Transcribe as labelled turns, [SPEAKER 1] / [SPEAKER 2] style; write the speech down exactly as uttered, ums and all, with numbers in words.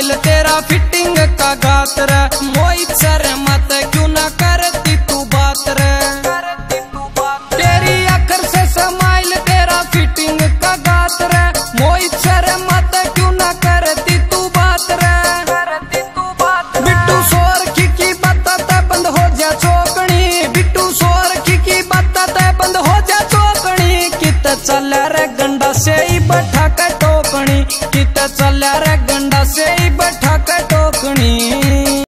[SPEAKER 1] Smile तेरा fitting का गात रे, मोहित सर मत क्यों ना करती तू बात रे। तेरी अखर से स्माइल तेरा फिटिंग का गात रे, मोहित सर मत क्यों ना करती तू बात रे। बिट्टू सोर की की बताते बंद हो जा चौकनी, बिट्टू सोर की की बताते बंद हो जा चौकनी। कित चल रे गंडा से ही बैठा के टोकनी, कित चल रे गंडा से ही बैठा के टोकनी।